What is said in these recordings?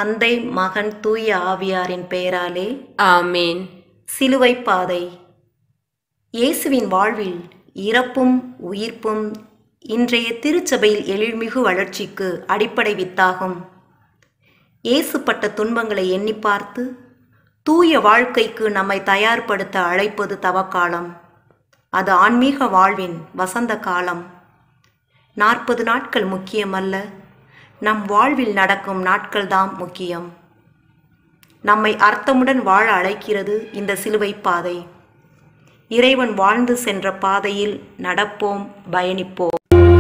தந்தை, மகன், தூய ஆவியாரின் பெயராலே ஆமேன். சிலுவை பாதை. இயேசுவின் வாழ்வில் இறப்பும் உயிர்ப்பும் இன்றைய திருச்சபையில் எழில்மிகு வளர்ச்சிக்கு அடிப்படை வித்தாகும். இயேசு பட்ட துன்பங்களை எண்ணி பார்த்து தூய வாழ்க்கைக்கு நம்மை தயார்படுத்த அழைப்பது தவக்காலம். அது ஆன்மீக வாழ்வின் வசந்த காலம். 40 நாட்கள் முக்கியமல்ல, நம் வாழ்வில் நடக்கும் நாட்கள்தாம் முக்கியம். நம்மை அர்த்தமுடன் வாழ அழைக்கிறது இந்த சிலுவை பாதை. இறைவன் வாழ்ந்து சென்ற பாதையில் நடப்போம், பயணிப்போம்.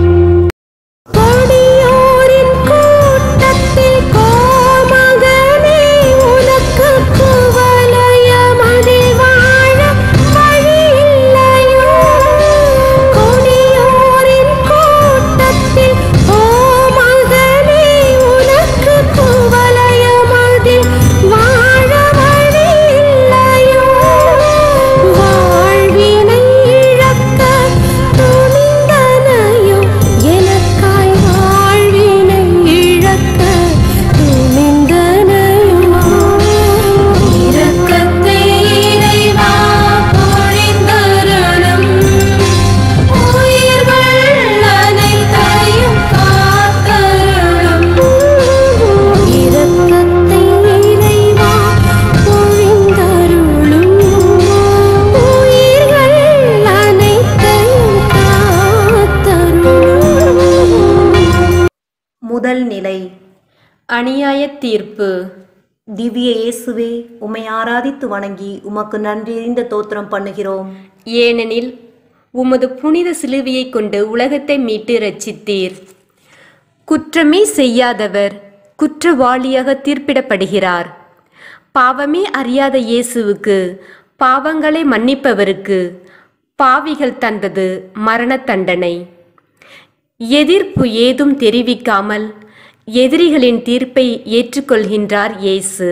முதல் நிலை, அநியாய தீர்ப்பு. திவ்ய இயேசுவே, உம்மை ஆராதித்து வணங்கி உமக்கு நன்றியறிந்த தோத்திரம் பண்ணுகிறோம். ஏனெனில் உமது புனித சிலுவையை கொண்டு உலகத்தை மீட்டு இரட்சித்தீர். குற்றமே செய்யாதவர் குற்றவாளியாக தீர்ப்பிடப்படுகிறார். பாவமே அறியாத இயேசுவுக்கு, பாவங்களை மன்னிப்பவருக்கு பாவிகள் தந்தது மரண தண்டனை. எதிர்ப்பு ஏதும் தெரிவிக்காமல் எதிரிகளின் தீர்ப்பை ஏற்றுக்கொள்கின்றார் இயேசு.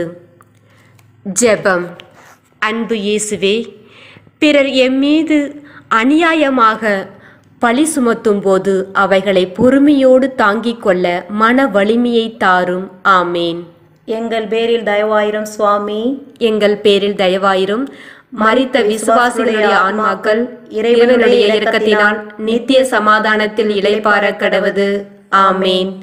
ஜெபம். அன்பு இயேசுவே, பிறர் எம்மீது அநியாயமாக பழி சுமத்தும் போது அவைகளை பொறுமையோடு தாங்கிக் கொள்ள மன வலிமையை தாரும். ஆமேன். எங்கள் பேரில் தயவாயிரும் சுவாமி. எங்கள் பேரில் தயவாயிரும். மரித்த விசுவாசிகளுடைய ஆன்மாக்கள் இறைவனுடைய இரக்கத்தினால் நித்திய சமாதானத்தில் இளைப்பாற கடவது. ஆமேன்.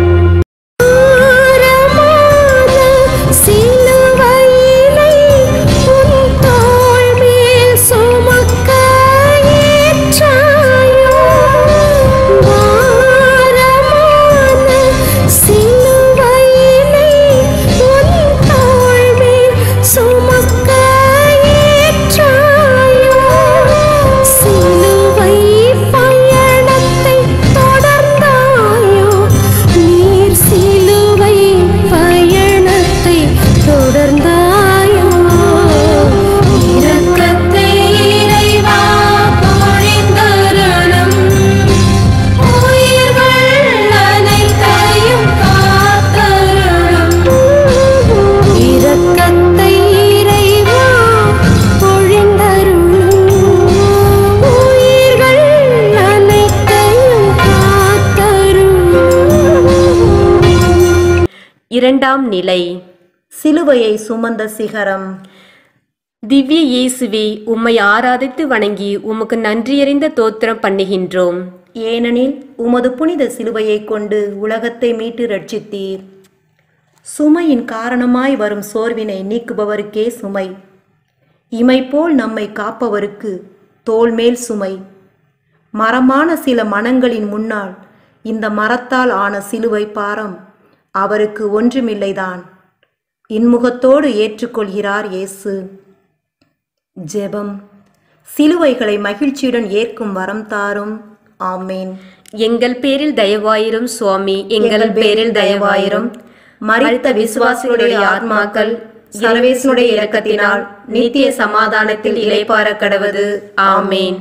இரண்டாம் நிலை, சிலுவையை சுமந்த சிகரம். திவ்ய இயேசுவே, உம்மை ஆராதித்து வணங்கி உமக்கு நன்றியறிந்த தோத்திரம் பண்ணுகின்றோம். ஏனெனில் உமது புனித சிலுவையை கொண்டு உலகத்தை மீட்டு ரட்சித்தீர். சுமையின் காரணமாய் வரும் சோர்வினை நீக்குபவருக்கே சுமை. இமை போல் நம்மை காப்பவருக்கு தோள் மேல் சுமை. மரமான சில மனங்களின் முன்னால் இந்த மரத்தால் ஆன சிலுவை பாரம் அவருக்கு ஒன்றுமில்லைதான். இன்முகத்தோடு ஏற்றுக்கொள்கிறார் இயேசு. ஜெபம். சிலுவைகளை மகிழ்ச்சியுடன் ஏற்கும் வரம் தாரும். ஆமேன். எங்கள் பேரில் தயவாயிரும் சுவாமி. எங்கள் பேரில் தயவாயிரும். மரித்த விசுவாசிகளுடைய ஆத்மாக்கள் சர்வேசனுடைய இரக்கத்தினால் நித்திய சமாதானத்தில் இளைப்பாற கடவது. ஆமேன்.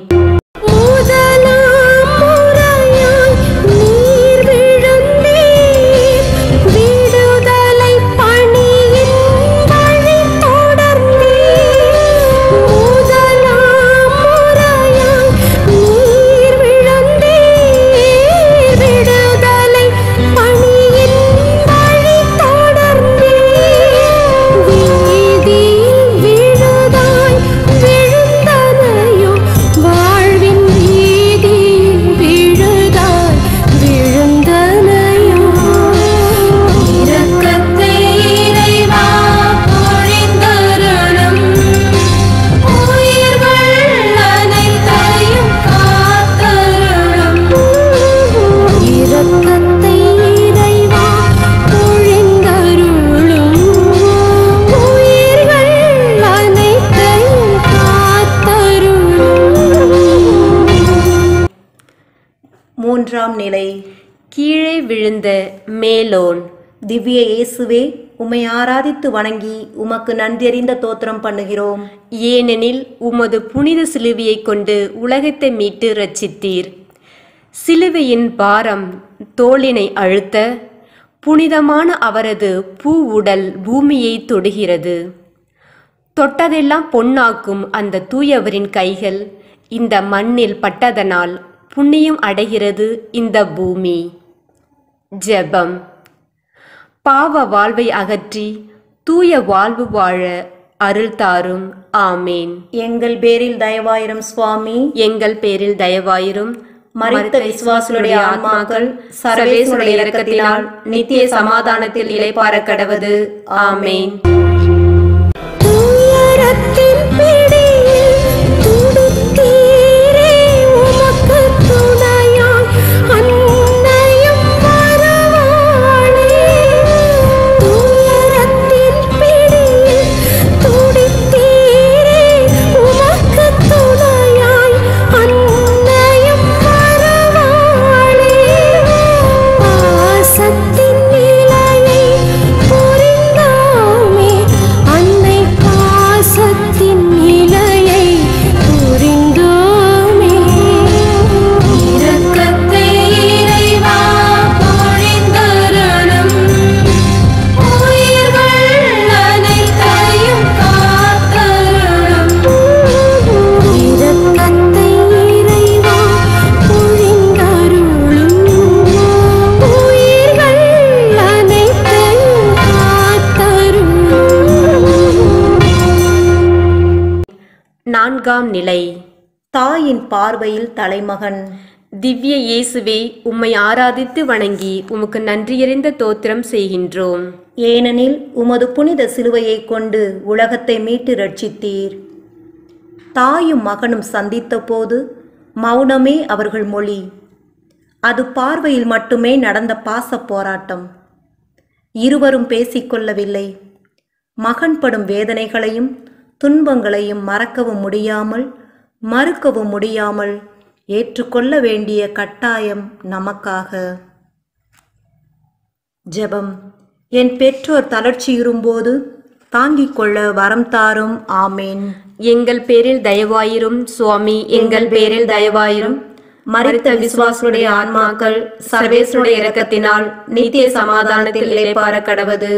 3ஆம் நிலை. கீழே விழுந்த மேலோன். திவ்ய இயேசுவே, உம்மை ஆராதித்து வணங்கி உமக்கு நன்றியறிந்த தோத்திரம் பண்ணுகிறோம். ஏனெனில் உமது புனித சிலுவையை கொண்டு உலகத்தை மீட்டு இரட்சித்தீர். சிலுவையின் பாரம் தோளினை அழுத்த புனிதமான அவரது பூவுடல் பூமியை தொடுகிறது. தொட்டதெல்லாம் பொன்னாக்கும் அந்த தூயவரின் கைகள் இந்த மண்ணில் பட்டதனால் புண்ணியம் அடைகிறது இந்த பூமி. ஜெபம். பாவ வாழ்வை அகற்றி தூய வாழ்வு வாழ அருள் தாரும். ஆமேன். எங்கள் பேரில் தயவாயிரும் சுவாமி. எங்கள் பேரில் தயவாயிரும். மரித்த விசுவாசுடைய ஆன்மாக்கள் சர்வேசுடைய இரக்கத்தினால் நித்திய சமாதானத்தில் இளைப்பாற கடவது. ஆமேன். நான்காம் நிலை. தாயின் பார்வையில் தலைமகன். திவ்ய இயேசுவே, உம்மை ஆராதித்து வணங்கி உமக்கு நன்றியறிந்த தோத்திரம் செய்கின்றோம். ஏனெனில் உமது புனித சிலுவையை கொண்டு உலகத்தை மீட்டு ரட்சித்தீர். தாயும் மகனும் சந்தித்த போது மௌனமே அவர்கள் மொழி. அது பார்வையில் மட்டுமே நடந்த பாச போராட்டம். இருவரும் பேசிக்கொள்ளவில்லை. மகன் படும் வேதனைகளையும் துன்பங்களையும் மறக்கவும் முடியாமல் மறுக்கவும் முடியாமல் ஏற்றுக்கொள்ள வேண்டிய கட்டாயம் நமக்காக. ஜெபம். என் பெற்றோர் தளர்ச்சியுறும்போது தாங்கிக் கொள்ள வரம் தாரும். ஆமேன். எங்கள் பேரில் தயவாயிரும் சுவாமி. எங்கள் பேரில் தயவாயிரும். மரித்த விசுவாசுடைய ஆன்மாக்கள் சர்வேசுடைய இரக்கத்தினால் நித்திய சமாதானத்தில் இளைப்பாற கடவது.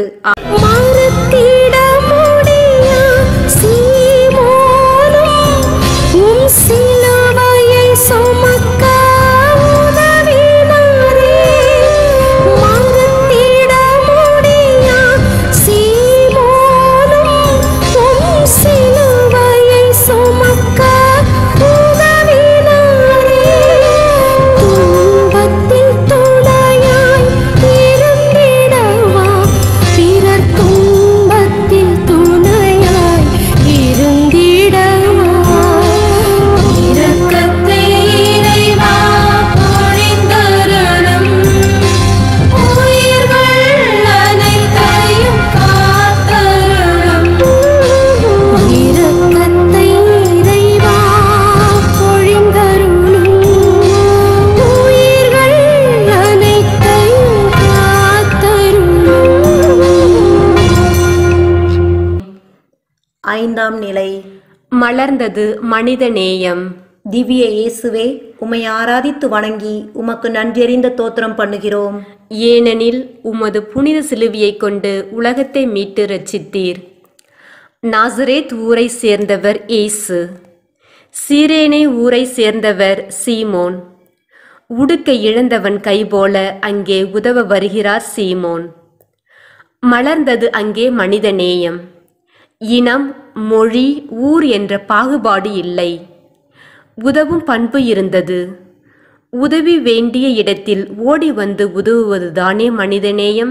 ஐந்தாம் நிலை. மலர்ந்தது மனித நேயம். திவ்ய இயேசுவே, உம்மை ஆராதித்து வணங்கி உமக்கு நன்றியறிந்த தோத்திரம் பண்ணுகிறோம். ஏனெனில் உமது புனித சிலுவையை கொண்டு உலகத்தை மீட்டு இரட்சித்தீர். நாசரேத் ஊரை சேர்ந்தவர் இயேசு. சீரேனே ஊரை சேர்ந்தவர் சீமோன். உடுக்கை இழந்தவன் கைபோல அங்கே உதவ வருகிறார் சீமோன். மலர்ந்தது அங்கே மனித நேயம். இனம், மொழி, ஊர் என்ற பாகுபாடு இல்லை. உதவும் பண்பு இருந்தது. உதவி வேண்டிய இடத்தில் ஓடி வந்து உதவுவதுதானே மனிதநேயம்.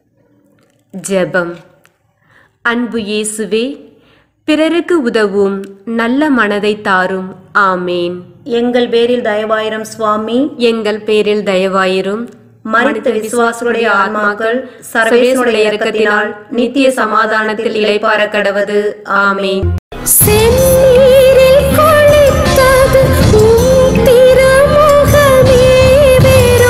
ஜெபம். அன்பு இயேசுவே, பிறருக்கு உதவும் நல்ல மனதை தாரும். ஆமேன். எங்கள் பேரில் தயவாயிரும் சுவாமி. எங்கள் பேரில் தயவாயிரும். மரித்த விசுவாசுடைய ஆன்மாக்கள் சர்வேசுடைய இரக்கத்தினால் நித்திய சமாதானத்தில் இளைப்பாற கடவது. ஆமேன். செந்நீரில் குளித்தது உம் திருமுகமே,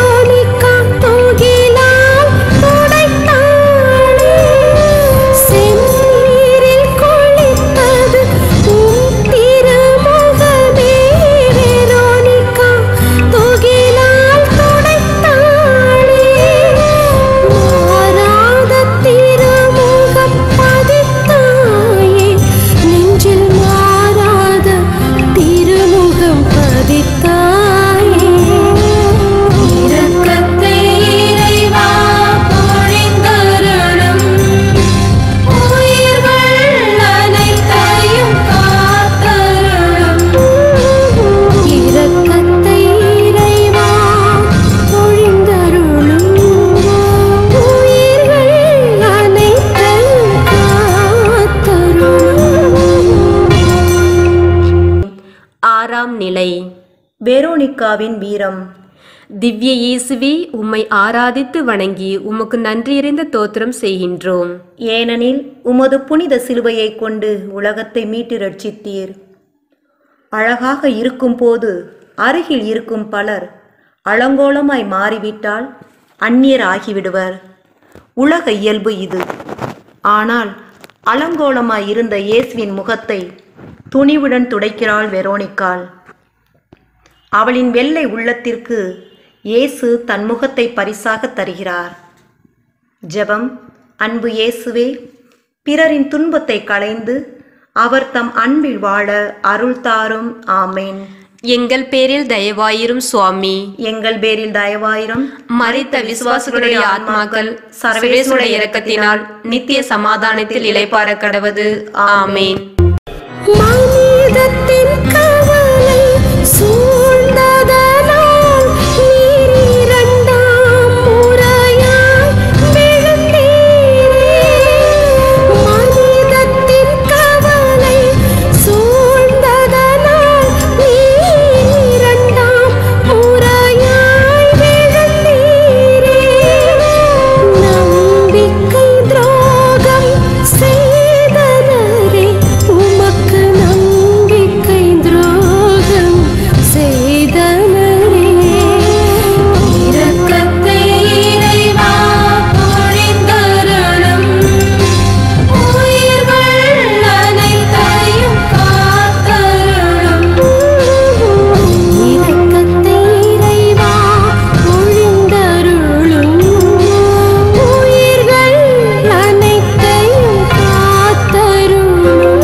6ஆம் நிலை. வெரோனிக்காவின் வீரம். திவ்ய இயேசுவே, உம்மை ஆராதித்து வணங்கி உமக்கு நன்றியறிந்த தோத்திரம் செய்கின்றோம். ஏனெனில் உமது புனித சிலுவையை கொண்டு உலகத்தை மீட்டு ரட்சித்தீர். அழகாக இருக்கும்போது அருகில் இருக்கும் பலர் அலங்கோலமாய் மாறிவிட்டால் அந்நியர் ஆகிவிடுவர். உலக இயல்பு இது. ஆனால் அலங்கோலமாய் இருந்த இயேசுவின் முகத்தை துணிவுடன் துடைக்கிறாள் வெரோனிக்காள். அவளின் வெள்ளை உள்ளத்திற்கு இயேசு தன் முகத்தை பரிசாக தருகிறார். ஜெபம். அன்பு இயேசுவே, பிறரின் துன்பத்தை களைந்து அவர் தம் அன்பில் வாழ அருள் தாரும். ஆமேன். எங்கள் பேரில் தயவாயிரும் சுவாமி. எங்கள் பேரில் தயவாயிரும். மரித்த விசுவாசிகளுடைய ஆத்மாக்கள் சர்வேசுடைய இரக்கத்தினால் நித்திய சமாதானத்தில் இளைப்பாற கடவது. ஆமேன். மனிதத்தின் கவலை சூழ்ந்ததனால் நீர் இரண்டாம் முறையாய் விழுந்தீரே. மனிதத்தின் கவலை சூழ்ந்ததனால் நீர் இரண்டாம் முறையாய் விழுந்தீரே. நம்பிக்கை துரோகம் செய்தனரே, உமக்கு நம்பிக்கை துரோகம் செய்தனரே. இரக்கத்தை இறைவா பொழிந்தருளும். உயிர்கள் அனைத்தையும் காத்தருளும். இரக்கத்தை இறைவா பொழிந்தருளும். உயிர்கள் அனைத்தையும் காத்தருளும்.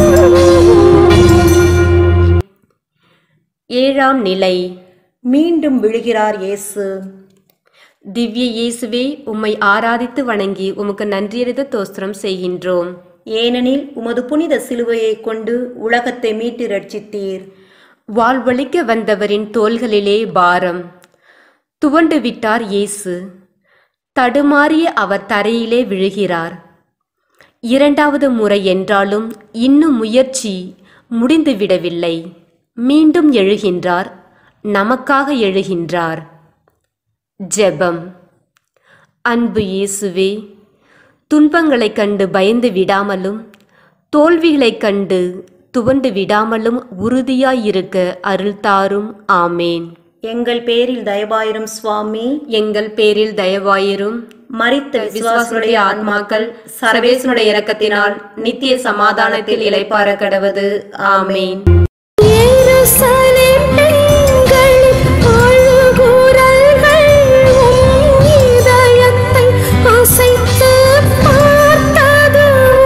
7ஆம் நிலை. மீண்டும் விழுகிறார் இயேசு. திவ்ய இயேசுவே, உம்மை ஆராதித்து வணங்கி உமக்கு நன்றியறிந்த தோஸ்திரம் செய்கின்றோம். ஏனெனில் உமது புனித சிலுவையை கொண்டு உலகத்தை மீட்டு ரட்சித்தீர். வாழ்வழிக்க வந்தவரின் தோள்களிலே பாரம். துவண்டு விட்டார் இயேசு. தடுமாறிய அவர் தரையிலே விழுகிறார். 2வது முறை என்றாலும் இன்னும் முயற்சி முடிந்துவிடவில்லை. மீண்டும் எழுகின்றார். நமக்காக எழுகின்றார். ஜெபம். அன்பு இயேசுவே, துன்பங்களைக் கண்டு பயந்து விடாமலும் தோல்விகளைக் கண்டு துவண்டு விடாமலும் உறுதியாயிருக்க அருள் தாரும். ஆமேன். எங்கள் பேரில் தயவாயிரும் சுவாமி. எங்கள் பேரில் தயவாயிரும். மரித்த விசுவாசுடைய ஆத்மாக்கள் சர்வேசுடைய இரக்கத்தினால் நித்திய சமாதானத்தில் இளைப்பாற கடவது. ஆமேன். எருசலேம் பெண்களின் அழுகுரல்கள் உம் இதயத்தை அசைத்து பார்த்தது.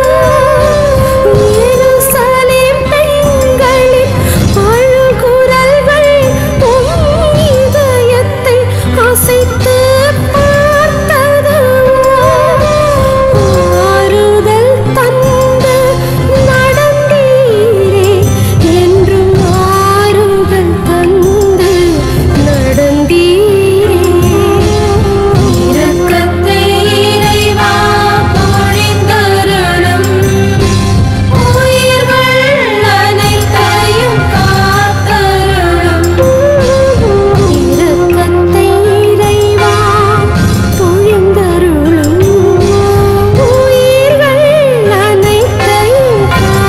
எருசலேம் பெண்களின் அழுகுரல்கள் உம் இதயத்தை அசைத்து பார்த்தது. ஆறுதல் தந்து நடந்தீரே, என்றும் ஆறுதல் தந்து நடந்தீரே. இரக்கத்தை இறைவா பொழிந்தருளும். உயிர்கள் அனைத்தையும் காத்தருளும். இரக்கத்தை இறைவா பொழிந்தருளும். உயிர்கள் அனைத்தையும்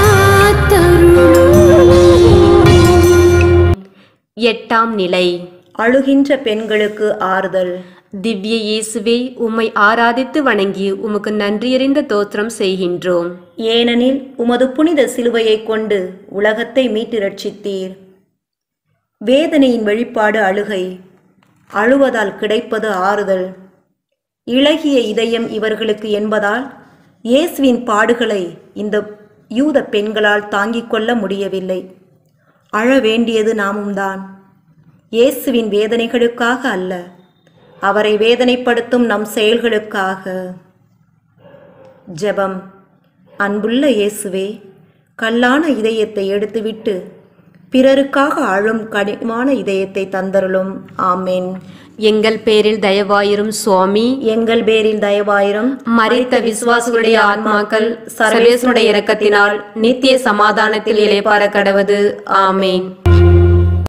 காத்தருளும். 8ஆம் நிலை. அழுகின்ற பெண்களுக்கு ஆறுதல். திவ்ய இயேசுவே, உம்மை ஆராதித்து வணங்கி உமக்கு நன்றியறிந்த தோத்திரம் செய்கின்றோம். ஏனெனில் உமது புனித சிலுவையை கொண்டு உலகத்தை மீட்டு ரட்சித்தீர். வேதனையின் வெளிப்பாடு அழுகை. அழுவதால் கிடைப்பது ஆறுதல். இளகிய இதயம் இவர்களுக்கு என்பதால் இயேசுவின் பாடுகளை இந்த யூத பெண்களால் தாங்கிக் கொள்ள முடியவில்லை. அழ வேண்டியது நாமும்தான். இயேசுவின் வேதனைகளுக்காக அல்ல, அவரை வேதனைப்படுத்தும் நம் செயல்களுக்காக. ஜெபம். அன்புள்ள இயேசுவே, கல்லான இதயத்தை எடுத்துவிட்டு பிறருக்காக அழும் கனிவான இதயத்தை தந்தருளும். ஆமேன். எங்கள் பேரில் தயவாயிரும் சுவாமி. எங்கள் பேரில் தயவாயிரும். மரித்த விசுவாசிகளுடைய ஆத்மாக்கள் சர்வேசுடைய இரக்கத்தினால் நித்திய சமாதானத்தில் இளைப்பாற கடவது. ஆமேன்.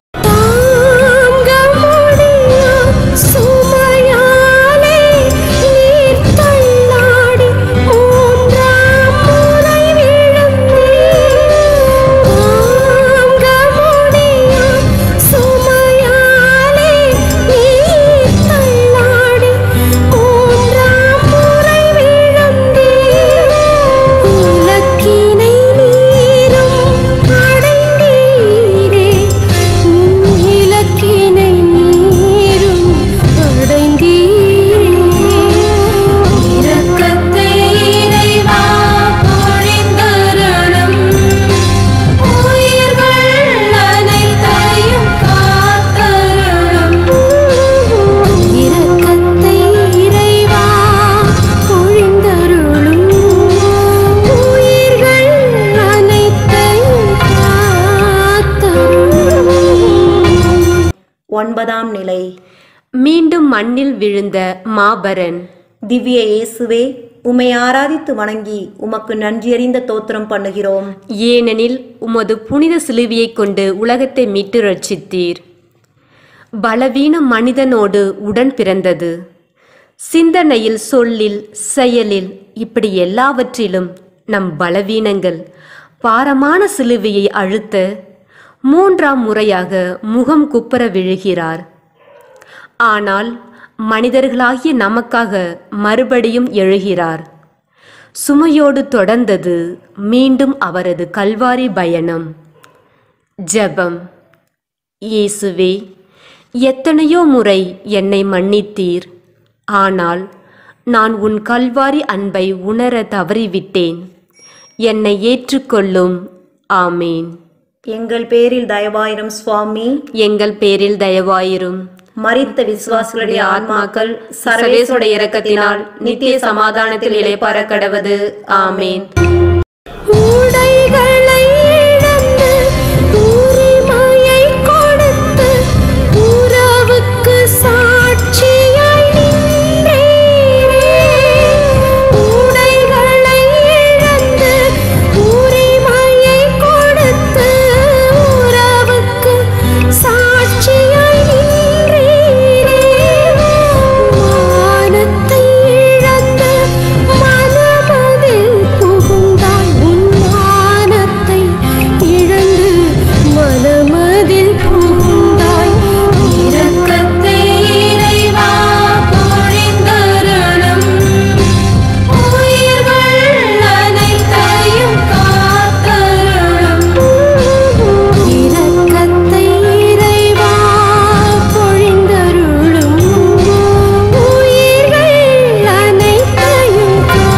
சுமையாலே நீர் தள்ளாடி மூன்றாம் முறை விழுந்தீர். தாங்க முடியா சுமையாலே நீர் தள்ளாடி மூன்றாம் முறை விழுந்தீர். இலக்கினை நீரும் அடைந்தீரே, இலக்கினை நீரும் அடைந்தீரே. இரக்கத்தை இறைவா பொழிந்தருளும், உயிர்கள் அனைத்தையும் காத்தருளும். இரக்கத்தை இறைவா பொழிந்தருளும், உயிர்கள் அனைத்தையும் காத்தருளும். 9ஆம் நிலை. மீண்டும் மண்ணில் விழுந்த மாபரன். திவ்ய இயேசுவே, உம்மை ஆராதித்து வணங்கி உமக்கு நன்றியறிந்த தோத்திரம் பண்ணுகிறோம். ஏனெனில் உமது புனித சிலுவையைக் கொண்டு உலகத்தை மீட்டு ரட்சித்தீர். பலவீன மனிதனோடு உடன் பிறந்தது. சிந்தனையில், சொல்லில், செயலில், இப்படி எல்லாவற்றிலும் நம் பலவீனங்கள் பாரமான சிலுவையை அழுத்த 3ஆம் முறையாக முகம் குப்புற விழுகிறார். ஆனால் மனிதர்களாகிய நமக்காக மறுபடியும் எழுகிறார். சுமையோடு தொடர்ந்தது மீண்டும் அவரது கல்வாரி பயணம். ஜெபம். இயேசுவே, எத்தனையோ முறை என்னை மன்னித்தீர். ஆனால் நான் உன் கல்வாரி அன்பை உணர தவறிவிட்டேன். என்னை ஏற்றுக்கொள்ளும். ஆமேன். எங்கள் பேரில் தயவாயிரும் சுவாமி. எங்கள் பேரில் தயவாயிரும். மரித்த விசுவாசிகளுடைய ஆன்மாக்கள் சர்வேசுடைய இரக்கத்தினால் நித்திய சமாதானத்தில் இளைப்பாற கடவது. ஆமேன். உடைகளை இழந்து உரிமையை கொடுத்து உறவுக்கு சாட்சியாய் நின்றீரே. உடைகளை இழந்து உரிமையை கொடுத்து உறவுக்கு சாட்சியாய் நின்றீரே. வானத்தை இழந்து மனமதில் புகுந்தாய். உன் வானத்தை இழந்து மனமதில் புகுந்தாய். இரக்கத்தை இறைவா பொழிந்தருளும், உயிர்கள் அனைத்தையும் காத்தருளும். இரக்கத்தை இறைவா பொழிந்தருளும், உயிர்கள் அனைத்தையும்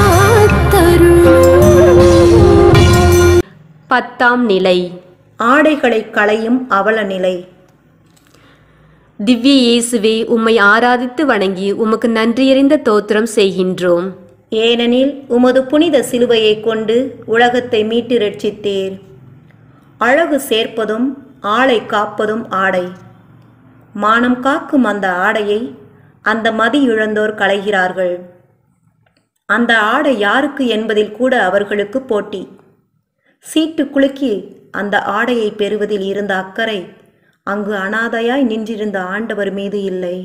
காத்தருளும். 10ஆம் நிலை. ஆடைகளை களையும் அவல நிலை. திவ்ய இயேசுவே, உம்மை ஆராதித்து வணங்கி உமக்கு நன்றியறிந்த தோத்திரம் செய்கின்றோம். ஏனெனில் உமது புனித சிலுவையைக் கொண்டு உலகத்தை மீட்டு ரட்சித்தீர். அழகு சேர்ப்பதும் ஆளை காப்பதும் ஆடை. மானம் காக்கும் அந்த ஆடையை அந்த மதி இழந்தோர் களைகிறார்கள். அந்த ஆடை யாருக்கு என்பதில் கூட அவர்களுக்கு போட்டி. சீட்டு குலுக்கி அந்த ஆடையை பெறுவதில் இருந்த அக்கறை அங்கு அனாதையாய் நின்றிருந்த ஆண்டவர் மீது இல்லை.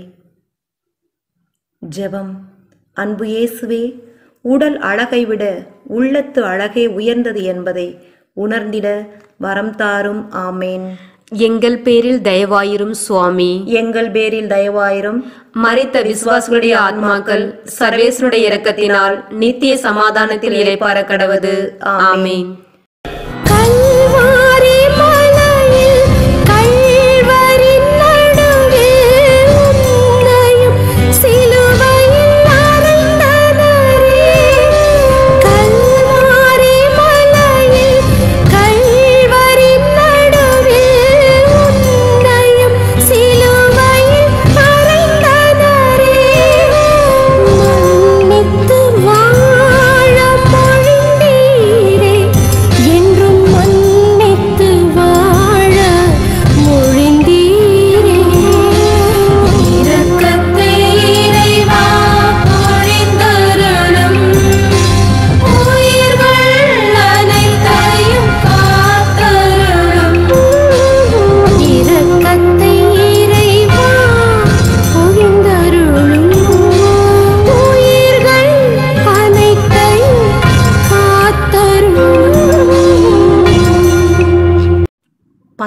ஜெபம். அன்பு இயேசுவே, உடல் அழகை விட உள்ளத்து அழகே உயர்ந்தது என்பதை உணர்ந்திட வரம் தாரும். ஆமேன். எங்கள் பேரில் தயவாயிரும் சுவாமி. எங்கள் பேரில் தயவாயிரும். மரித்த விசுவாசிகளுடைய ஆத்மாக்கள் சர்வேசுடைய இரக்கத்தினால் நித்திய சமாதானத்தில் இளைப்பாற கடவது. ஆமேன். கல்வாரி மலையில் கல்வரி நடுவில் உன்னையும் சிலுவையில் அறைந்தனரே. கல்வாரி மலையில் கல்வரி நடுவில் உன்னையும் சிலுவையில் அறைந்தனரே. மன்னித்து வாழ மொழிந்தீரே, என்றும் மன்னித்து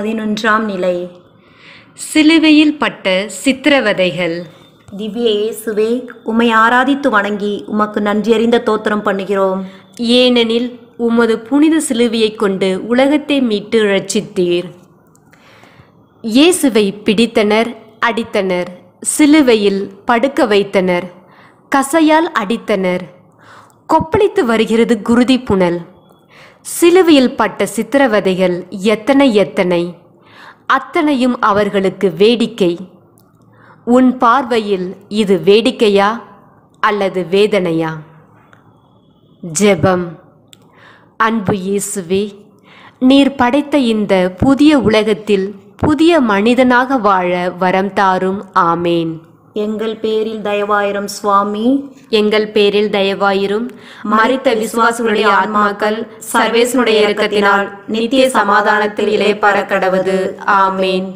11ஆம் நிலை. சிலுவையில் பட்ட சித்திரவதைகள். திவ்ய இயேசுவே, உம்மை ஆராதித்து வணங்கி உமக்கு நன்றியறிந்த தோத்திரம் பண்ணுகிறோம். ஏனெனில் உமது புனித சிலுவையைக் கொண்டு உலகத்தை மீட்டு ரட்சித்தீர். இயேசுவை பிடித்தனர், அடித்தனர், சிலுவையில் படுக்க வைத்தனர், கசையால் அடித்தனர். கொப்பளித்து வருகிறது குருதி புனல். சிலுவையில் பட்ட சித்திரவதைகள் எத்தனை எத்தனை, அத்தனையும் அவர்களுக்கு வேடிக்கை. உன் பார்வையில் இது வேடிக்கையா அல்லது வேதனையா? ஜெபம். அன்பு இயேசுவே, நீர் படைத்த இந்த புதிய உலகத்தில் புதிய மனிதனாக வாழ வரம் தாரும். ஆமேன். எங்கள் பேரில் தயவாயிரம் சுவாமி. எங்கள் பேரில் தயவாயிரும். மரித்த விசுவாசிகளுடைய ஆத்மாக்கள் சர்வேசனுடைய இரக்கத்தினால் நித்திய சமாதானத்தில் இளைப்பாற கடவது. ஆமேன்.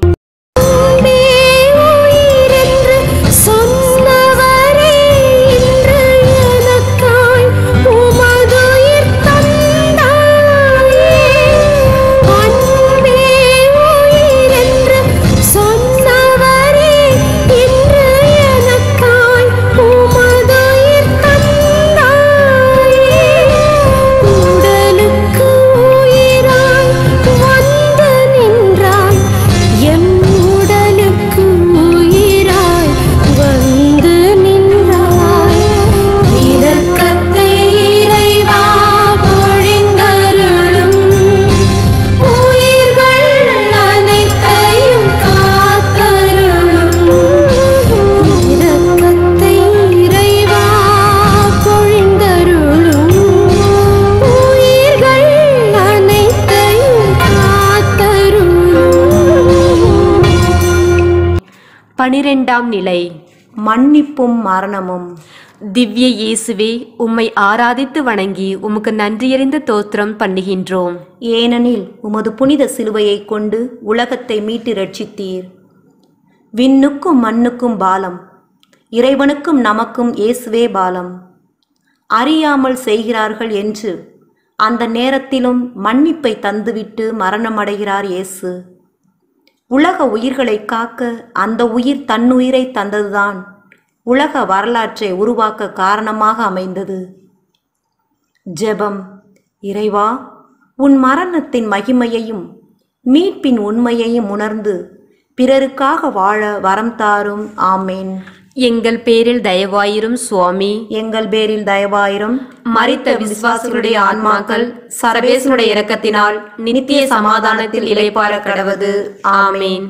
பனிரெண்டாம் நிலை. மன்னிப்பும் மரணமும். திவ்ய இயேசுவே, உம்மை ஆராதித்து வணங்கி உமக்கு நன்றியறிந்த தோத்திரம் பண்ணுகின்றோம். ஏனெனில் உமது புனித சிலுவையை கொண்டு உலகத்தை மீட்டு ரட்சித்தீர். விண்ணுக்கும் மண்ணுக்கும் பாலம், இறைவனுக்கும் நமக்கும் இயேசுவே பாலம். அறியாமல் செய்கிறார்கள் என்று அந்த நேரத்திலும் மன்னிப்பை தந்துவிட்டு மரணமடைகிறார் இயேசு. உலக உயிர்களை காக்க அந்த உயிர் தன்னுயிரை தந்ததுதான் உலக வரலாற்றை உருவாக்க காரணமாக அமைந்தது. ஜெபம். இறைவா, உன் மரணத்தின் மகிமையையும் மீட்பின் உண்மையையும் உணர்ந்து பிறருக்காக வாழ வரம் தாரும். ஆமேன். எங்கள் பேரில் தயவாயிரும் சுவாமி. எங்கள் பேரில் தயவாயிரும். மரித்த விசுவாசிகளுடைய ஆன்மாக்கள் சர்வேசனுடைய இரக்கத்தினால் நித்திய சமாதானத்தில் இளைப்பாற கடவது. ஆமேன்.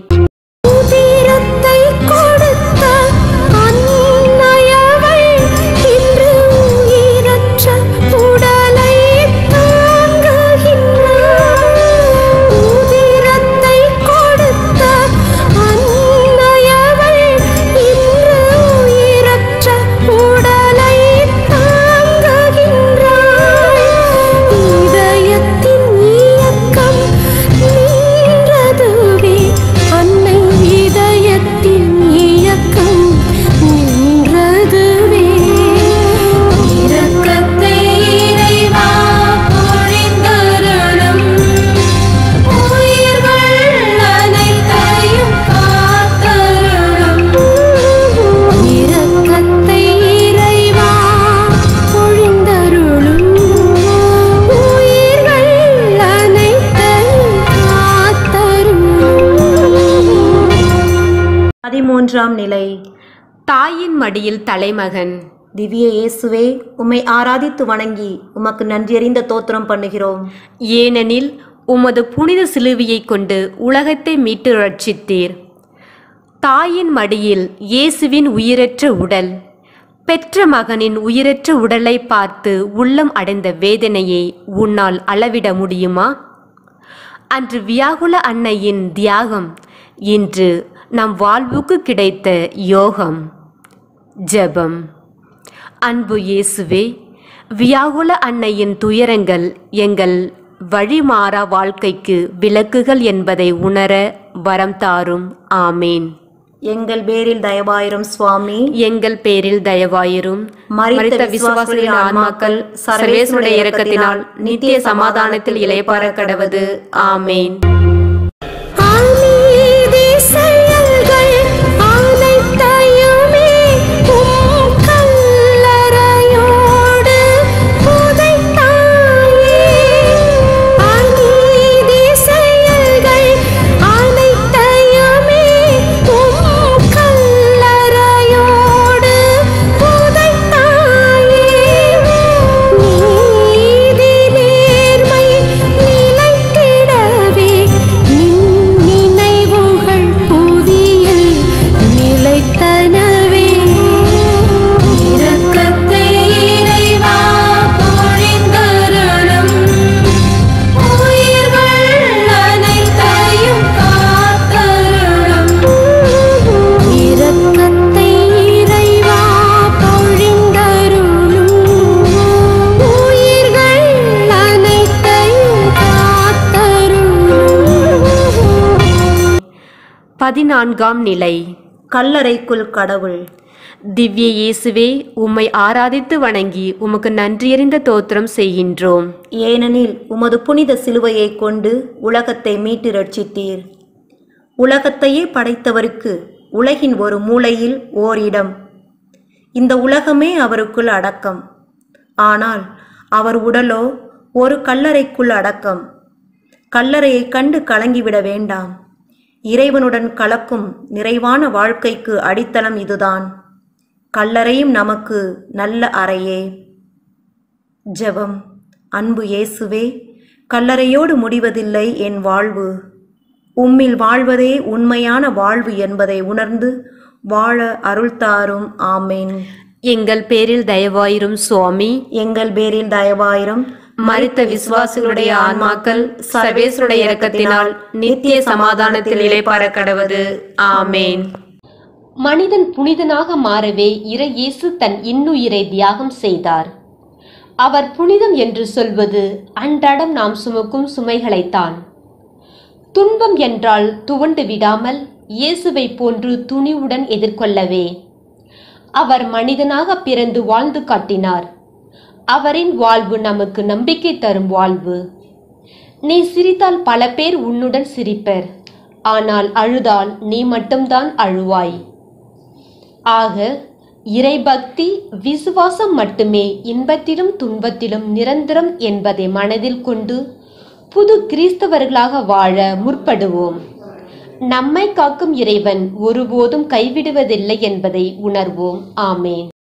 மூன்றாம் நிலை. தாயின் மடியில் தலைமகன். திவ்ய இயேசுவே, உம்மை ஆராதித்து வணங்கி உமக்கு நன்றியறிந்த தோத்திரம் பண்ணுகிறோம். ஏனெனில் உமது புனித சிலுவையைக் கொண்டு உலகத்தை மீட்டு ரட்சித்தீர். தாயின் மடியில் இயேசுவின் உயிரற்ற உடல், பெற்ற மகனின் உயிரற்ற உடலை பார்த்து உள்ளம் அடைந்த வேதனையை உன்னால் அளவிட முடியுமா? அன்று வியாகுல அன்னையின் தியாகம் இன்று நம் வாழ்வுக்கு கிடைத்த யோகம். ஜெபம். அன்பு இயேசுவே, வியாகுல அன்னையின் துயரங்கள் எங்கள் வழிமாறா வாழ்க்கைக்கு விளக்குகள் என்பதை உணர வரம் தாரும். ஆமேன். எங்கள் பேரில் தயவாயிரும் சுவாமி. எங்கள் பேரில் தயவாயிரும். மரித்த விசுவாசிகளின் ஆன்மாக்கள் சர்வேசனுடைய இரக்கத்தினால் நித்திய சமாதானத்தில் இளைப்பாற கடவது. ஆமேன். 14ஆம் நிலை. கல்லறைக்குள் கடவுள். திவ்ய இயேசுவே, உம்மை ஆராதித்து வணங்கி உமக்கு நன்றியறிந்த தோத்திரம் செய்கின்றோம். ஏனெனில் உமது புனித சிலுவையை கொண்டு உலகத்தை மீட்டு ரட்சித்தீர். உலகத்தையே படைத்தவருக்கு உலகின் ஒரு மூலையில் ஓரிடம். இந்த உலகமே அவருக்குள் அடக்கம். ஆனால் அவர் உடலோ ஒரு கல்லறைக்குள் அடக்கம். கல்லறையை கண்டு கலங்கிவிட வேண்டாம். இறைவனுடன் கலக்கும் நிறைவான வாழ்க்கைக்கு அடித்தளம் இதுதான். கல்லறையும் நமக்கு நல்ல அறையே. ஜெபம். அன்பு இயேசுவே, கல்லறையோடு முடிவதில்லை என் வாழ்வு. உம்மில் வாழ்வதே உண்மையான வாழ்வு என்பதை உணர்ந்து வாழ அருள் தாரும். ஆமேன். எங்கள் பேரில் தயவாயிரும் சுவாமி. எங்கள் பேரில் தயவாயிரும். மரித்த விசுவாசிகளுடைய ஆன்மாக்கள் சர்வேஸ்வருடைய இரக்கத்தினால் நித்திய சமாதானத்தில் இளைப்பாற கடவது. ஆமேன். மனிதன் புனிதனாக மாறவே இறை இயேசு தன் இன்னுயிரை தியாகம் செய்தார். அவர் புனிதம் என்று சொல்வது அன்றாடம் நாம் சுமக்கும் சுமைகளைத்தான். துன்பம் என்றால் துவண்டு விடாமல் இயேசுவை போன்று துணிவுடன் எதிர்கொள்ளவே. அவர் மனிதனாக பிறந்து வாழ்ந்து காட்டினார். அவரின் வாழ்வு நமக்கு நம்பிக்கை தரும் வாழ்வு. நீ சிரித்தால் பல பேர் உன்னுடன் சிரிப்பர், ஆனால் அழுதால் நீ மட்டும்தான் அழுவாய். ஆக இறைபக்தி, விசுவாசம் மட்டுமே இன்பத்திலும் துன்பத்திலும் நிரந்தரம் என்பதை மனதில் கொண்டு புது கிறிஸ்தவர்களாக வாழ முற்படுவோம். நம்மை காக்கும் இறைவன் ஒருபோதும் கைவிடுவதில்லை என்பதை உணர்வோம். ஆமேன்.